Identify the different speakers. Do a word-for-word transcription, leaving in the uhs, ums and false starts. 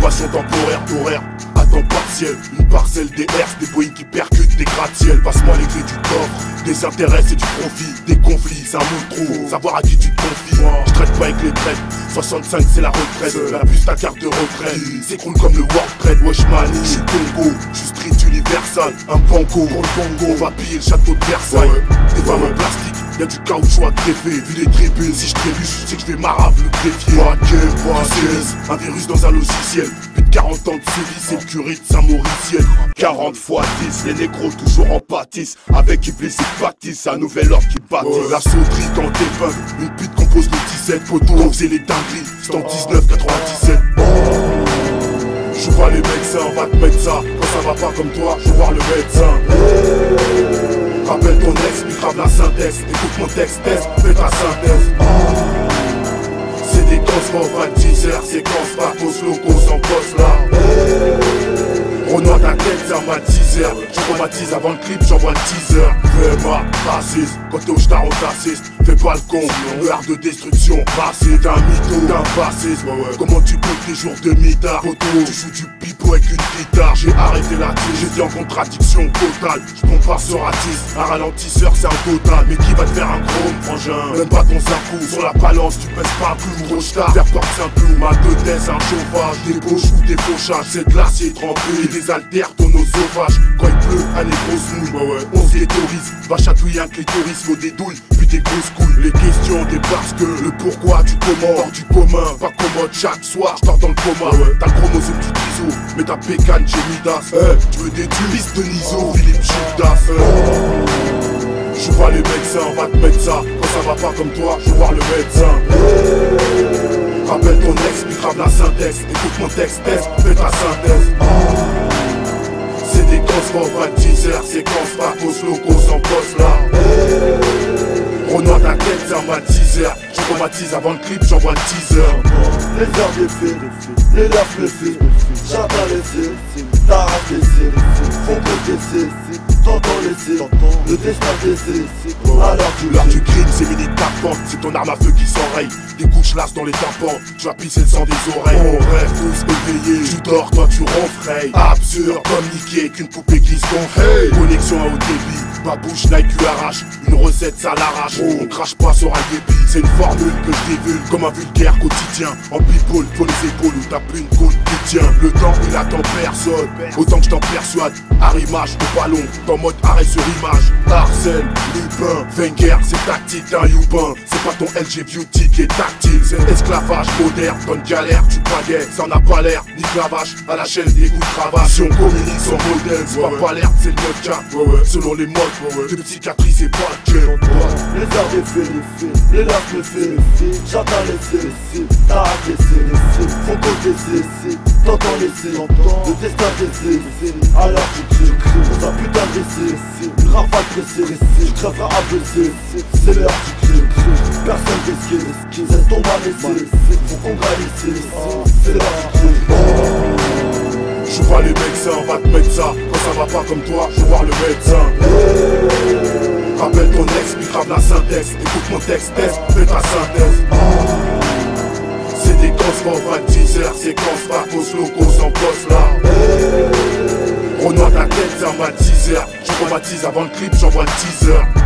Speaker 1: Occupation temporaire d'horaire à temps partiel. Une parcelle des herses, des boys qui percutent des gratte-ciel. Passe-moi les clés du coffre, des intérêts et du profit. Des conflits, ça montre trop, savoir à qui tu te confies. Je traite pas avec les traites, soixante-cinq c'est la retraite. La puce ta carte de retraite, s'écroule comme le World Trade. Wesh mani, j'suis Congo, j'suis street universal. Un banco, pour le Congo, on va piller le château de Versailles. Des femmes en plastique, y'a du caoutchouc à greffer. Vu les tripés, si je trébuche, c'est que je vais marave le greffier. Un virus dans un logiciel, plus de quarante ans de sévices, c'est le curé de Saint-Mauricienne. Quarante fois dix, les négros toujours en pâtisse. Avec Iblis et Baptiste, un nouvel ordre qui bâtit. Oh, la sauterie dans tes pins, une pute compose le dix-sept. Poteau, on faisait les dingueries, c'est en dix-neuf quatre-vingt-dix-sept. Oh, je vois les médecins, on va te mettre ça. Quand ça va pas comme toi, je vais voir le médecin. Oh, rappelle ton ex, puis grave la synthèse. Écoute mon texte, test, fais ta synthèse. Oh, c'est des transports vingt-dix heures, séquence Marcos Locos en poste là. Renoir ta tête, c'est un mat dix heures. Je traumatise avant le clip, j'envoie le teaser. Fais ma raciste, quand t'es au star on t'assiste. Fais pas le con, le art de destruction. Passé d'un mytho, d'un fascisme. Comment tu peux tes jours de mitard? Tu joues du pipeau avec une guitare. J'ai arrêté la tige, j'étais en contradiction totale. Je pas sur artiste, un ralentisseur c'est un total. Mais qui va te faire un chrome, frangin? Donne pas ton sac sur la balance, tu pèses pas un clou. Gros star, faire porte c'est un clou. Ma deux thèses, un chauffage, des gauches ou des fauchages. C'est de l'acier trempé, des haltères, ton oesophage. Quand il pleut, un négro se mouille. Ouais, ouais. On se ghettorise, va chatouiller un clitoris, faut des douilles, puis des grosses couilles. Les questions dépassent que le pourquoi du comment. Hors du commun, pas commode chaque soir, je dans le coma. Ouais, ouais. T'as le chromosome du biseau, mais ta pécane j'ai Midas. Hey, tu veux des tulistes de Niso, Philippe Judas. Hey. Je vois les médecins, on va te mettre ça. Quand ça va pas comme toi, je vais voir le médecin. Hey. Rappelle ton ex, puis grave la synthèse. Écoute mon texte, test, fais ta synthèse. Oh. C'est des transports vingt-dix heures, séquence Marcos Locos en poste là. Renoir ta tête, c'est un mat dix heures. Je traumatise avant le clip, j'envoie le teaser.
Speaker 2: Les heures des faits, les lèvres me fait. J'attends les cils, t'arraches les cils. Faut que t'essaies, t'entends les cils. Le destin t'essaie, alors tu
Speaker 1: l'heure du crime, c'est mini tapante. C'est ton arme à feu qui s'enraye. Des couches lasses dans les tympans, tu vas pisser le sang des oreilles. On rêve tous éveillés, tu dors, toi tu ronfrayes. Absurde comme Nicky qu'une poupée glisse ton hey. Connexion à haut débit, ma bouche Nike lui arrache. Une recette ça l'arrache, oh. On crache pas sur un débit. C'est une formule que je dévule comme un vulgaire quotidien. En people, pour les épaules où t'as plus une côte qui tient. Le temps il attend personne, autant que je t'en persuade. Arrimage au ballon, en mode arrêt sur image. Arsène, Lupin, Wenger, c'est tactique d'un Youbin. C'est pas ton L G Beauty qui est tactile. C'est esclavage moderne, bonne galère, tu pagaie. Ça n'a pas l'air, ni clavage, à la chaîne des coups de cravache. Si on communique sans modèle, c'est ouais, pas ouais. Pas l'air, c'est le neuf K. Ouais, ouais. Selon les modes, ouais, ouais. De cicatrices et pas de gueule.
Speaker 2: Les heures des faits, les faits, les lèvres me fait. J'attends les cils, t'arraches les cils. Faut que t'essaies, t'entends les cils. Le destin t'essaie, alors tu cries. Dans un putain d'essai, une rafale pressée. Tu crèveras à blesser, c'est l'heure tu cries. Personne t'esquive, c'est ton mal laissé. Faut qu'on gagne ici, c'est l'heure tu cries.
Speaker 1: Je vois les médecins, on va te mettre ça. Quand ça va pas comme toi, je vais voir le médecin. Hey. Rappelle ton ex, puis grave la synthèse. Écoute mon texte, test, fais ta synthèse. Oh. C'est des transports vingt-dix heures, séquence Marcos Locos en poste là. Hey. Renoir ta tête, c'est un mat dix heures. Je traumatise avant le clip, j'envoie le teaser.